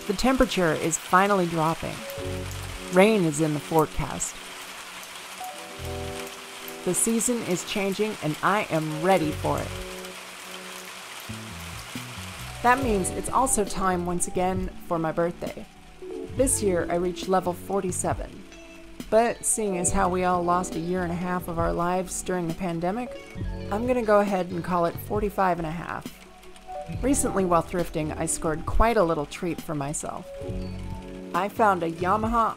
The temperature is finally dropping. Rain is in the forecast. The season is changing and I am ready for it. That means it's also time once again for my birthday. This year I reached level 47. But seeing as how we all lost a year and a half of our lives during the pandemic, I'm gonna go ahead and call it 45 and a half. Recently while thrifting, I scored quite a little treat for myself. I found a Yamaha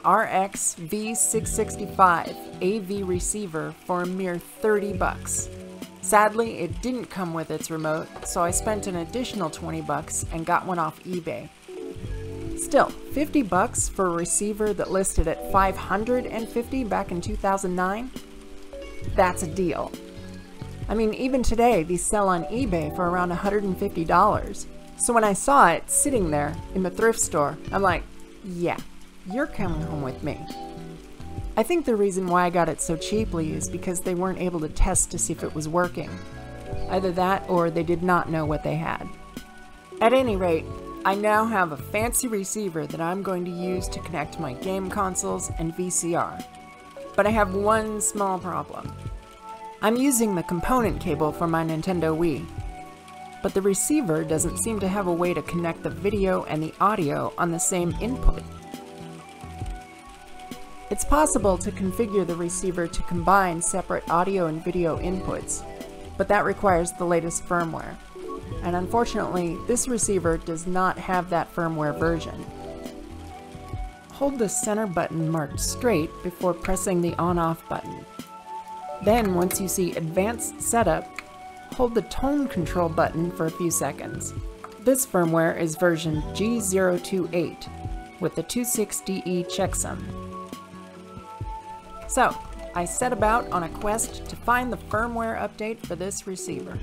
RX-V665 AV receiver for a mere 30 bucks. Sadly, it didn't come with its remote, so I spent an additional 20 bucks and got one off eBay. Still, 50 bucks for a receiver that listed at 550 back in 2009? That's a deal. I mean, even today, these sell on eBay for around $150. So when I saw it sitting there in the thrift store, I'm like, yeah, you're coming home with me. I think the reason why I got it so cheaply is because they weren't able to test to see if it was working. Either that or they did not know what they had. At any rate, I now have a fancy receiver that I'm going to use to connect my game consoles and VCR. But I have one small problem. I'm using the component cable for my Nintendo Wii, but the receiver doesn't seem to have a way to connect the video and the audio on the same input. It's possible to configure the receiver to combine separate audio and video inputs, but that requires the latest firmware. And unfortunately, this receiver does not have that firmware version. Hold the center button marked straight before pressing the on-off button. Then, once you see Advanced Setup, hold the tone control button for a few seconds. This firmware is version G028 with the 26DE checksum. So, I set about on a quest to find the firmware update for this receiver.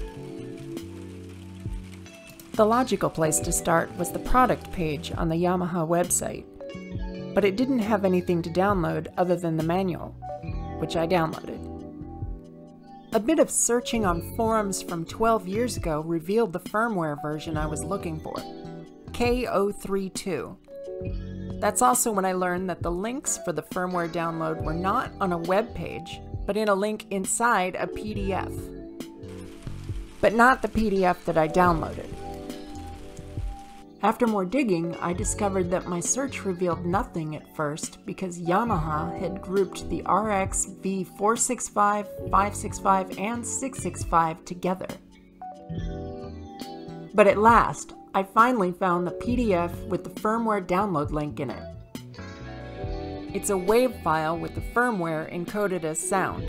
The logical place to start was the product page on the Yamaha website, but it didn't have anything to download other than the manual, which I downloaded. A bit of searching on forums from 12 years ago revealed the firmware version I was looking for, K032. That's also when I learned that the links for the firmware download were not on a web page, but in a link inside a PDF. But not the PDF that I downloaded. After more digging, I discovered that my search revealed nothing at first because Yamaha had grouped the RX-V465, 565, and 665 together. But at last, I finally found the PDF with the firmware download link in it. It's a WAV file with the firmware encoded as sound.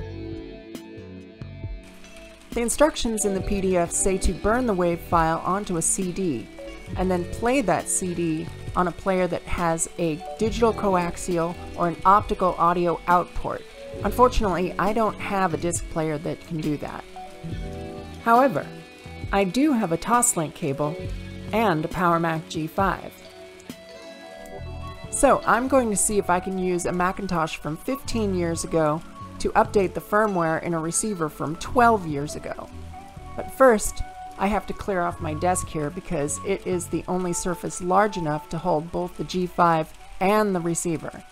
The instructions in the PDF say to burn the WAV file onto a CD, and then play that CD on a player that has a digital coaxial or an optical audio out port. Unfortunately, I don't have a disc player that can do that. However, I do have a Toslink cable and a PowerMac G5. So I'm going to see if I can use a Macintosh from 15 years ago to update the firmware in a receiver from 12 years ago. But first, I have to clear off my desk here because it is the only surface large enough to hold both the G5 and the receiver.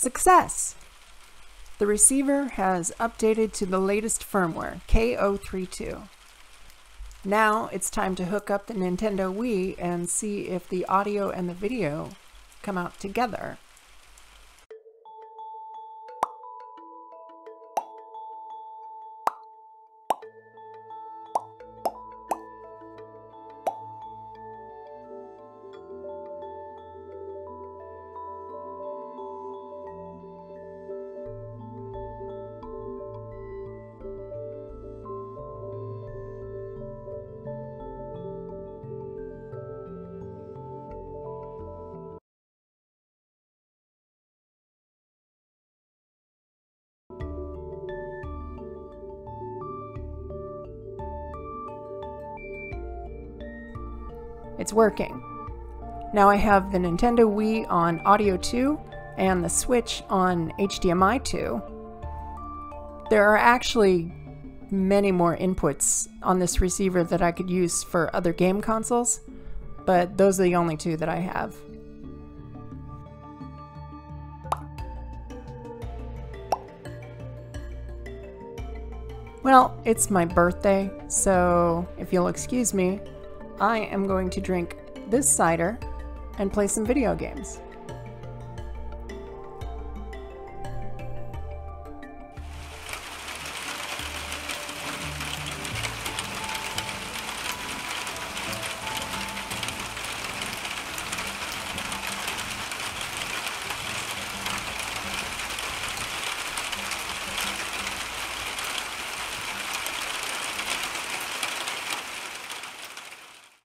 Success! The receiver has updated to the latest firmware, K032. Now it's time to hook up the Nintendo Wii and see if the audio and the video come out together. It's working. Now I have the Nintendo Wii on Audio 2 and the Switch on HDMI 2. There are actually many more inputs on this receiver that I could use for other game consoles, but those are the only two that I have. Well, it's my birthday, so if you'll excuse me, I am going to drink this cider and play some video games.